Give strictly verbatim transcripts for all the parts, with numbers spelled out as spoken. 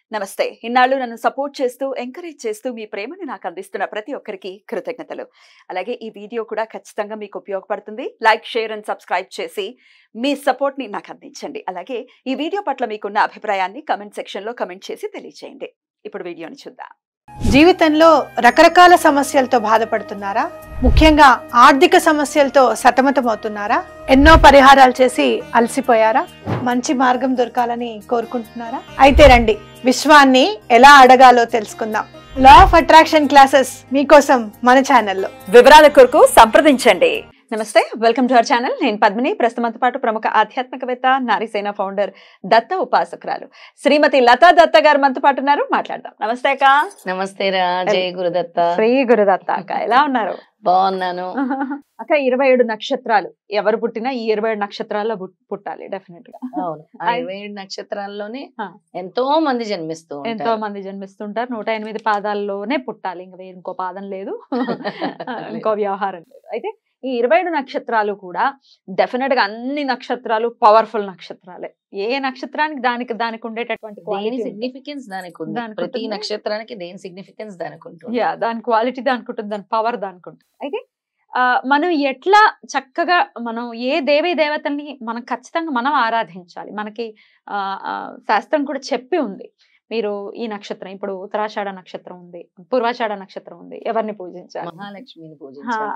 నమస్తే. ఇన్నాళ్ళు నన్ను సపోర్ట్ చేస్తూ, ఎంకరేజ్ చేస్తూ మీ ప్రేమని నాకు అందిస్తున్న ప్రతి ఒక్కరికి కృతజ్ఞతలు. అలాగే ఈ వీడియో కూడా ఖచ్చితంగా మీకు ఉపయోగపడుతుంది. లైక్, షేర్ అండ్ సబ్స్క్రైబ్ చేసి మీ సపోర్ట్‌ని నాకు అందించండి. అలాగే ఈ వీడియో పట్ల మీకున్న అభిప్రాయాన్ని కామెంట్ సెక్షన్‌లో కామెంట్ చేసి తెలియజేయండి. ఇప్పుడు వీడియోని చూద్దాం. జీవితంలో రకరకాల సమస్యలతో బాధపడుతున్నారా? ముఖ్యంగా ఆర్థిక సమస్యలతో సతమతమవుతున్నారా? ఎన్నో పరిహారాలు చేసి అలసిపోయారా? మంచి మార్గం దొరకాలని కోరుకుంటున్నారా? అయితే రండి, విశ్వాన్ని ఎలా అడగాలో తెలుసుకుందాం. లా ఆఫ్ అట్రాక్షన్ క్లాసెస్ మీకోసం మన ఛానల్లో. వివరాల కొరకు సంప్రదించండి. నమస్తే, వెల్కమ్ టు అవర్ ఛానల్. నేను పద్మిని. ప్రస్తుతంతో పాటు ప్రముఖ ఆధ్యాత్మికవేత్త, నారీసేన ఫౌండర్, దత్త ఉపాసకురాలు శ్రీమతి లతా దత్త గారు మనతో పాటు ఉన్నారు. మాట్లాడదాం. నమస్తే అక్క. నమస్తే రా. జై గురుదత్త. శ్రీ గురుదత్త అక్క, ఎలా ఉన్నారు? బాగున్నాను అక్క. ఇరవై ఏడు నక్షత్రాలు ఎవరు పుట్టినా ఈ ఇరవై ఏడు నక్షత్రాల్లో పుట్టాలి డెఫినెట్ గా. అవును, ఆ ఇరవై ఏడు నక్షత్రాల్లోనే ఎంతో మంది జన్మిస్తూ ఎంతో మంది జన్మిస్తుంటారు. నూట ఎనిమిది పాదాల్లోనే పుట్టాలి, ఇంకా ఇంకో పాదం లేదు, ఇంకో వ్యవహారం లేదు. అయితే ఈ ఇరవై ఏడు నక్షత్రాలు కూడా డెఫినెట్ గా అన్ని నక్షత్రాలు పవర్ఫుల్ నక్షత్రాలే. ఏ నక్షత్రానికి దానికి దానికి ఉండేటటువంటి దేని సిగ్నిఫికెన్స్ దానికి ఉంది. ప్రతి నక్షత్రానికి దేని సిగ్నిఫికెన్స్ దానికి ఉంటుంది. యా, దాని క్వాలిటీ దానికి ఉంటుంది, దాని పవర్ దానికి ఉంటుంది. అయితే ఆ మనం ఎట్లా చక్కగా మనం ఏ దేవీ దేవతల్ని మనం ఖచ్చితంగా మనం ఆరాధించాలి. మనకి ఆ శాస్త్రం కూడా చెప్పి ఉంది. మీరు ఈ నక్షత్రం, ఇప్పుడు ఉత్తరాషాఢ నక్షత్రం ఉంది, పూర్వాషాఢ నక్షత్రం ఉంది, ఎవరిని పూజించాలి? మహాలక్ష్మిని పూజించాలి.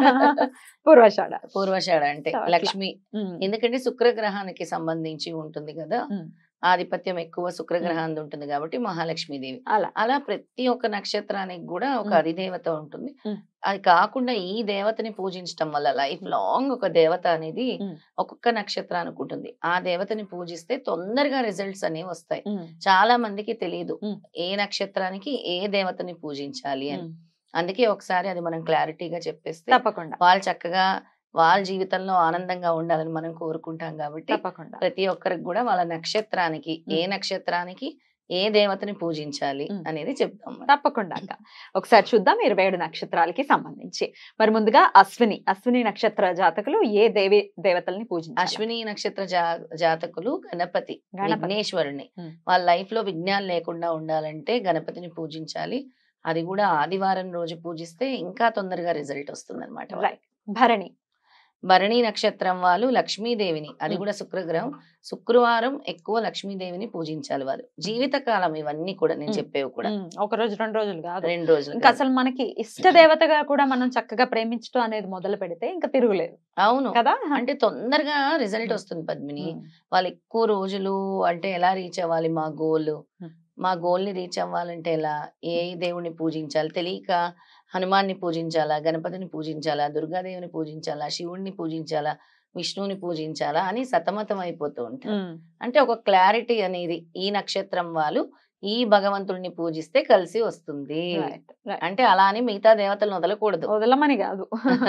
పూర్వాషాఢ పూర్వాషాఢ అంటే లక్ష్మి. ఎందుకంటే శుక్రగ్రహానికి సంబంధించి ఉంటుంది కదా, ఆధిపత్యం ఎక్కువ శుక్రగ్రహాన్ని ఉంటుంది కాబట్టి మహాలక్ష్మీదేవి. అలా అలా ప్రతి ఒక్క నక్షత్రానికి కూడా ఒక అధిదేవత ఉంటుంది. అది కాకుండా ఈ దేవతని పూజించడం వల్ల లైఫ్ లాంగ్ ఒక దేవత అనేది ఒక్కొక్క నక్షత్రానికి ఉంటుంది. ఆ దేవతని పూజిస్తే తొందరగా రిజల్ట్స్ అనేవి వస్తాయి. చాలా మందికి తెలియదు ఏ నక్షత్రానికి ఏ దేవతని పూజించాలి అని. అందుకే ఒకసారి అది మనం క్లారిటీగా చెప్పేస్తే తప్పకుండా వాళ్ళు చక్కగా వాళ్ళ జీవితంలో ఆనందంగా ఉండాలని మనం కోరుకుంటాం. కాబట్టి ప్రతి ఒక్కరికి కూడా వాళ్ళ నక్షత్రానికి ఏ నక్షత్రానికి ఏ దేవతని పూజించాలి అనేది చెప్తాం. తప్పకుండా అక్క, ఒకసారి చూద్దాం ఇరవై ఏడు నక్షత్రాలకి సంబంధించి. మరి ముందుగా అశ్విని అశ్విని నక్షత్ర జాతకులు ఏ దేవి దేవతల్ని పూజించాలి? అశ్విని నక్షత్ర జా జాతకులు గణపతి, విఘ్నేశ్వరుని. వాళ్ళ లైఫ్ లో విఘ్నాలు లేకుండా ఉండాలంటే గణపతిని పూజించాలి. అది కూడా ఆదివారం రోజు పూజిస్తే ఇంకా తొందరగా రిజల్ట్ వస్తుంది అనమాట. రైట్. భరణి భరణి నక్షత్రం వాళ్ళు లక్ష్మీదేవిని, అది కూడా శుక్రగ్రహం, శుక్రవారం ఎక్కువ లక్ష్మీదేవిని పూజించాలి వాళ్ళు జీవితకాలం. ఇవన్నీ కూడా నేను చెప్పేవి కూడా ఒక రోజు రెండు రోజులు కాదు, రెండు రోజులు. ఇంకా అసలు మనకి ఇష్ట దేవతగా కూడా మనం చక్కగా ప్రేమించడం అనేది మొదలు పెడితే ఇంకా తిరుగులేదు. అవును కదా, అంటే తొందరగా రిజల్ట్ వస్తుంది పద్మిని. వాళ్ళు ఎక్కువ రోజులు అంటే ఎలా రీచ్ అవ్వాలి, మా గోల్ మా గోల్ ని రీచ్ అవ్వాలంటే ఎలా, ఏ దేవుణ్ణి పూజించాలి తెలియక హనుమాన్ని పూజించాలా, గణపతిని పూజించాలా, దుర్గాదేవిని పూజించాలా, శివుణ్ణి పూజించాలా, విష్ణువుని పూజించాలా అని సతమతం అయిపోతూ ఉంటారు. అంటే ఒక క్లారిటీ అనేది ఈ నక్షత్రం వాళ్ళు ఈ భగవంతుడిని పూజిస్తే కలిసి వస్తుంది. అంటే అలా అని మిగతా దేవతలను వదలకూడదు, వదలమని కాదు.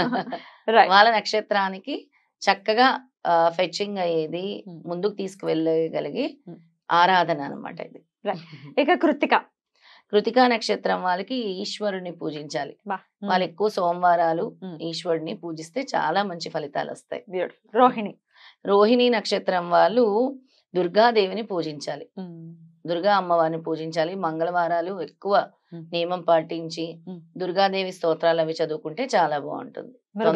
వాళ్ళ నక్షత్రానికి చక్కగా ఫెచ్చింగ్ అయ్యేది, ముందుకు తీసుకువెళ్ళగలిగి ఆరాధన అనమాట ఇది. ఇక కృత్తిక కృతికా నక్షత్రం వాళ్ళకి ఈశ్వరుని పూజించాలి. వాళ్ళు ఎక్కువ సోమవారాలు ఈశ్వరుని పూజిస్తే చాలా మంచి ఫలితాలు వస్తాయి. రోహిణి రోహిణి నక్షత్రం వాళ్ళు దుర్గాదేవిని పూజించాలి, దుర్గా అమ్మవారిని పూజించాలి. మంగళవారాలు ఎక్కువ నియమం పాటించి దుర్గాదేవి స్తోత్రాలు అవి చదువుకుంటే చాలా బాగుంటుంది.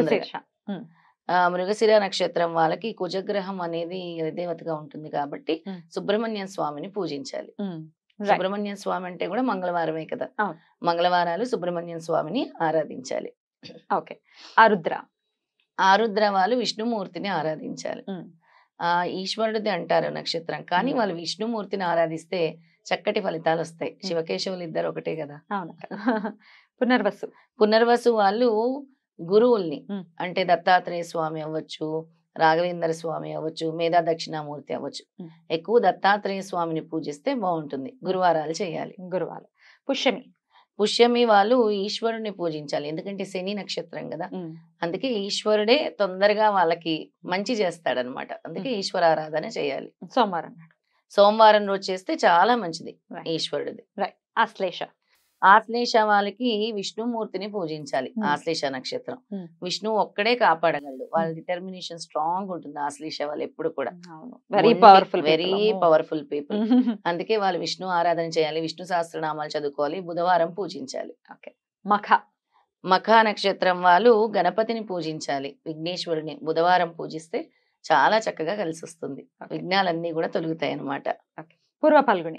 ఆ మృగశిర నక్షత్రం వాళ్ళకి కుజగ్రహం అనేది దేవతగా ఉంటుంది కాబట్టి సుబ్రహ్మణ్య స్వామిని పూజించాలి. సుబ్రహ్మణ్య స్వామి అంటే కూడా మంగళవారమే కదా, మంగళవారాలు సుబ్రహ్మణ్య స్వామిని ఆరాధించాలి. ఓకే. ఆరుద్ర ఆరుద్ర వాళ్ళు విష్ణుమూర్తిని ఆరాధించాలి. ఆ ఈశ్వరుడిది అంటారు నక్షత్రం, కానీ వాళ్ళు విష్ణుమూర్తిని ఆరాధిస్తే చక్కటి ఫలితాలు వస్తాయి. శివకేశవులు ఇద్దరు ఒకటే కదా. పునర్వసు పునర్వసు వాళ్ళు గురువుల్ని, అంటే దత్తాత్రేయ స్వామి అవ్వచ్చు, రాఘవేంద్ర స్వామి అవ్వచ్చు, మేధా దక్షిణామూర్తి అవ్వచ్చు, ఎక్కువ దత్తాత్రేయ స్వామిని పూజిస్తే బాగుంటుంది. గురువారాలు చేయాలి. గురువారం. పుష్యమి పుష్యమి వాళ్ళు ఈశ్వరుని పూజించాలి, ఎందుకంటే శని నక్షత్రం కదా, అందుకే ఈశ్వరుడే తొందరగా వాళ్ళకి మంచి చేస్తాడనమాట. అందుకే ఈశ్వరారాధన చేయాలి. సోమవారం సోమవారం రోజు చేస్తే చాలా మంచిది ఈశ్వరుడిది. ఆశ్లేష ఆశ్లేష వాళ్ళకి విష్ణుమూర్తిని పూజించాలి. Hmm. ఆశ్లేష నక్షత్రం Hmm. విష్ణువు ఒక్కడే కాపాడగలడు. వాళ్ళ డిటర్మినేషన్ స్ట్రాంగ్ ఉంటుంది ఆశ్లేష వాళ్ళు ఎప్పుడు కూడా. Very powerful very powerful people. అందుకే వాళ్ళు విష్ణు ఆరాధన చేయాలి, విష్ణు సహస్రనామాలు చదువుకోవాలి, బుధవారం పూజించాలి. ఓకే. మఖ మఖ నక్షత్రం వాళ్ళు గణపతిని పూజించాలి, విఘ్నేశ్వరుని బుధవారం పూజిస్తే చాలా చక్కగా కలిసి వస్తుంది. విఘ్నాలన్నీ కూడా తొలుగుతాయి అన్నమాట. పూర్వ పల్గుని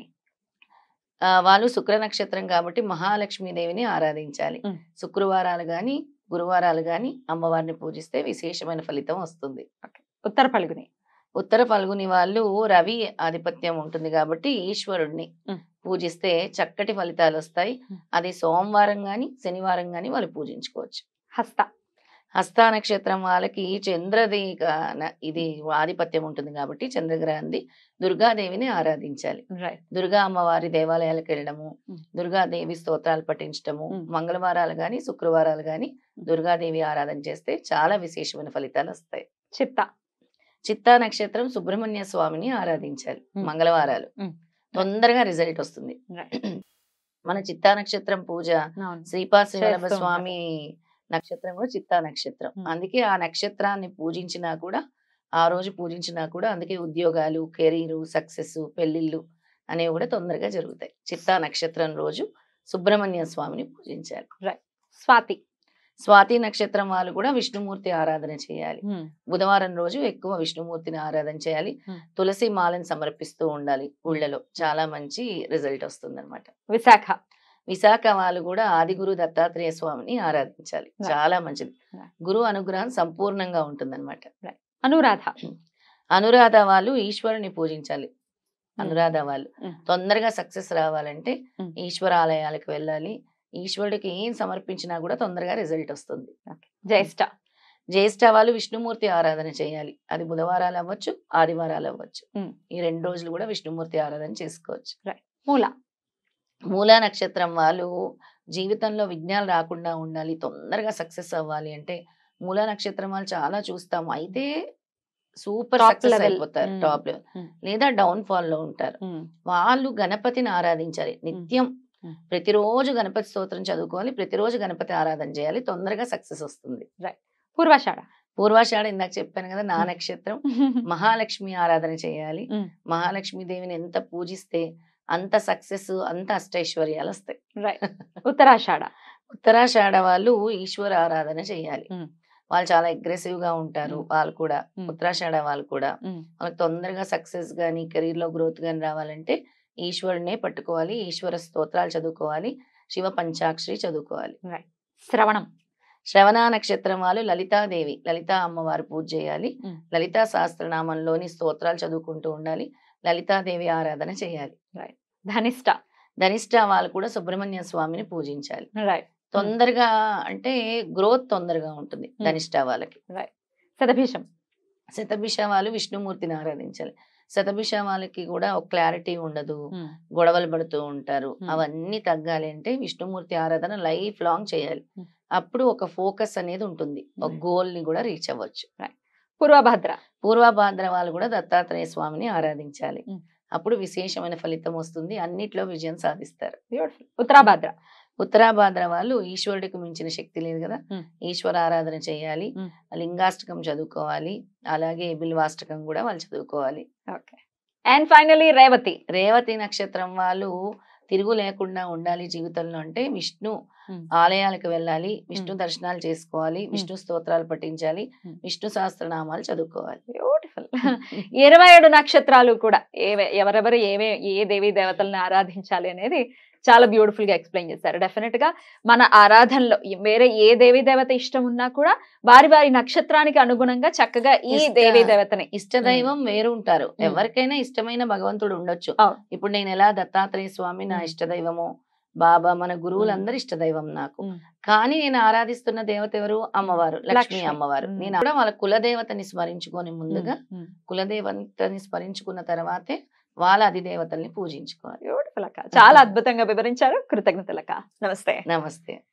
ఆ వాళ్ళు శుక్ర నక్షత్రం కాబట్టి మహాలక్ష్మీదేవిని ఆరాధించాలి. Mm. శుక్రవారాలు గాని గురువారాలు గాని అమ్మవారిని పూజిస్తే విశేషమైన ఫలితం వస్తుంది. ఉత్తర పల్గుని ఉత్తర ఫల్గుని వాళ్ళు రవి ఆధిపత్యం ఉంటుంది కాబట్టి ఈశ్వరుణ్ణి Mm. పూజిస్తే చక్కటి ఫలితాలు వస్తాయి. Mm. అది సోమవారం గాని శనివారం గాని వాళ్ళు పూజించుకోవచ్చు. హస్త హస్త నక్షత్రం వాళ్ళకి చంద్రది గా- న- ఇది ఆధిపత్యం ఉంటుంది కాబట్టి చంద్రగ్రహంది దుర్గాదేవిని ఆరాధించాలి. రైట్. దుర్గా అమ్మవారి దేవాలయాలకు వెళ్ళడము, Mm. దుర్గాదేవి స్తోత్రాలు పఠించడము, Mm. మంగళవారాలు గాని శుక్రవారాలు గాని దుర్గాదేవి ఆరాధన చేస్తే చాలా విశేషమైన ఫలితాలు వస్తాయి. చిత్త చిత్తా నక్షత్రం సుబ్రహ్మణ్య స్వామిని ఆరాధించాలి. Mm. మంగళవారాలు Mm. తొందరగా రిజల్ట్ వస్తుంది. Right. మన చిత్తా నక్షత్రం పూజ అవును. శ్రీపాద శ్రీవల్లభ చేస్తూ స్వామి నక్షత్రం కూడా చిత్తా నక్షత్రం. Mm. అందుకే ఆ నక్షత్రాన్ని పూజించినా కూడా ఆ రోజు పూజించినా కూడా అందుకే ఉద్యోగాలు, కెరీర్, సక్సెస్, పెళ్లిళ్ళు అనేవి కూడా తొందరగా జరుగుతాయి. చిత్తా నక్షత్రం రోజు సుబ్రహ్మణ్య స్వామిని పూజించాలి. స్వాతి స్వాతి నక్షత్రం వాళ్ళు కూడా విష్ణుమూర్తి ఆరాధన చేయాలి. Hmm. బుధవారం రోజు ఎక్కువ విష్ణుమూర్తిని ఆరాధన చేయాలి. Hmm. తులసి మాలను సమర్పిస్తూ ఉండాలి ఊళ్ళలో, చాలా మంచి రిజల్ట్ వస్తుంది అనమాట. విశాఖ విశాఖ వాళ్ళు కూడా ఆదిగురు దత్తాత్రేయ స్వామిని ఆరాధించాలి. Right. చాలా మంచిది. Right. గురు అనుగ్రహం సంపూర్ణంగా ఉంటుందన్నమాట. అనురాధ అనురాధ వాళ్ళు ఈశ్వరుని పూజించాలి. అనురాధ వాళ్ళు Mm. తొందరగా సక్సెస్ రావాలంటే Mm. ఈశ్వరాలయాలకు వెళ్ళాలి. ఈశ్వరుడికి ఏం సమర్పించినా కూడా తొందరగా రిజల్ట్ వస్తుంది. జ్యేష్ఠ జ్యేష్ఠ వాళ్ళు విష్ణుమూర్తి ఆరాధన చేయాలి. అది బుధవారాలు అవ్వచ్చు, ఆదివారాలు అవ్వచ్చు. Mm. ఈ రెండు రోజులు కూడా విష్ణుమూర్తి ఆరాధన చేసుకోవచ్చు. మూల మూలా నక్షత్రం వాళ్ళు జీవితంలో విఘ్నాలు రాకుండా ఉండాలి, తొందరగా సక్సెస్ అవ్వాలి అంటే మూలా నక్షత్రం వాళ్ళు చాలా చూస్తాము. అయితే సూపర్ Top సక్సెస్ level. అయిపోతారు, Mm. Top level, Mm. లేదా డౌన్ ఫాల్ లో ఉంటారు. Hmm. వాళ్ళు గణపతిని ఆరాధించాలి నిత్యం. Mm. ప్రతిరోజు గణపతి స్తోత్రం చదువుకోవాలి, ప్రతిరోజు గణపతి ఆరాధన చేయాలి, తొందరగా సక్సెస్ వస్తుంది. పూర్వాషాఢ పూర్వాషాఢ ఇందాక చెప్పాను కదా, నా నక్షత్రం. మహాలక్ష్మి ఆరాధన చేయాలి. Mm. మహాలక్ష్మి దేవిని ఎంత పూజిస్తే అంత సక్సెస్, అంత అష్టైశ్వర్యాలు వస్తాయి. రైట్. ఉత్తరాషాఢ ఉత్తరాషాఢ వాళ్ళు ఈశ్వర ఆరాధన చేయాలి. Mm. వాళ్ళు చాలా అగ్రెసివ్ గా ఉంటారు. Mm. వాళ్ళు కూడా Mm. ఉత్తరాషాఢ వాళ్ళు కూడా Mm. వాళ్ళకి తొందరగా సక్సెస్ గానీ కెరీర్ లో గ్రోత్ గానీ రావాలంటే ఈశ్వరునే పట్టుకోవాలి, ఈశ్వర స్తోత్రాలు చదువుకోవాలి, శివ పంచాక్షరి చదువుకోవాలి. శ్రవణం శ్రవణ నక్షత్రం వాళ్ళు లలితాదేవి, లలితా అమ్మవారు పూజ చేయాలి. Mm. లలితా సహస్రనామంలోని స్తోత్రాలు చదువుకుంటూ ఉండాలి, లలితాదేవి ఆరాధన చేయాలి. ధనిష్ట ధనిష్ట వాళ్ళు కూడా సుబ్రహ్మణ్య స్వామిని పూజించాలి. రైట్. తొందరగా అంటే గ్రోత్ తొందరగా ఉంటుంది Mm. ధనిష్ట వాళ్ళకి. శతభిషం శతభిష వాళ్ళు విష్ణుమూర్తిని ఆరాధించాలి. శతభిష వాళ్ళకి కూడా ఒక క్లారిటీ ఉండదు, Hmm. గొడవలు పడుతూ ఉంటారు. Hmm. అవన్నీ తగ్గాలి అంటే విష్ణుమూర్తి ఆరాధన లైఫ్ లాంగ్ చేయాలి. Hmm. అప్పుడు ఒక ఫోకస్ అనేది ఉంటుంది, ఒక Right. గోల్ ని కూడా రీచ్ అవ్వచ్చు. పూర్వభద్ర పూర్వభాద్ర వాళ్ళు కూడా దత్తాత్రేయ స్వామిని ఆరాధించాలి. Hmm. అప్పుడు విశేషమైన ఫలితం వస్తుంది, అన్నిట్లో విజయం సాధిస్తారు. బ్యూటిఫుల్. ఉత్తరాభద్ర ఉత్తరాభాద్ర వాళ్ళు ఈశ్వరుడికి మించిన శక్తి లేదు కదా, Hmm. ఈశ్వర ఆరాధన చేయాలి, Hmm. లింగాష్టకం చదువుకోవాలి, అలాగే బిల్వాష్టకం కూడా వాళ్ళు చదువుకోవాలి. Okay. And finally Revati Revati నక్షత్రం వాళ్ళు తిరుగు లేకుండా ఉండాలి జీవితంలో అంటే విష్ణు Hmm. ఆలయాలకు వెళ్ళాలి, విష్ణు దర్శనాలు చేసుకోవాలి, విష్ణు స్తోత్రాలు పఠించాలి, Hmm. విష్ణు సహస్రనామాలు చదువుకోవాలి. బ్యూటిఫుల్. ఇరవై ఏడు నక్షత్రాలు కూడా ఏవే ఎవరెవరు ఏవే ఏ దేవీ దేవతలను ఆరాధించాలి అనేది చాలా బ్యూటిఫుల్ గా ఎక్స్ప్లెయిన్ చేశారు. డెఫినెట్ గా మన ఆరాధనలో ఈ- వేరే ఏ దేవీ దేవత ఇష్టం ఉన్నా కూడా వారి వారి నక్షత్రానికి అనుగుణంగా చక్కగా ఈ ఇష్ట- దేవీ దేవతని ఇష్టదైవం వేరు ఉంటారు, Hmm. ఎవరికైనా ఇష్టమైన భగవంతుడు ఉండొచ్చు. అవును. ఇప్పుడు నేను ఎలా దత్తాత్రేయ స్వామి నా Hmm. ఇష్టదైవము, బాబా మన గురువులందరూ ఇష్టదైవం నాకు. Hmm. కానీ నేను ఆరాధిస్తున్న దేవత ఎవరు? అమ్మవారు, లక్ష్మీ లక్ష్మి. అమ్మవారు. Hmm. నేను కూడా వాళ్ళ కులదేవతని స్మరించుకొని ముందుగా Hmm. కులదేవతని స్మరించుకున్న తర్వాతే వాళ్ళ అధిదేవతల్ని పూజించుకోవాలి. బ్యూటిఫుల్ అక్క. చాలా అద్భుతంగా వివరించారు. కృతజ్ఞతలక్క. నమస్తే. నమస్తే.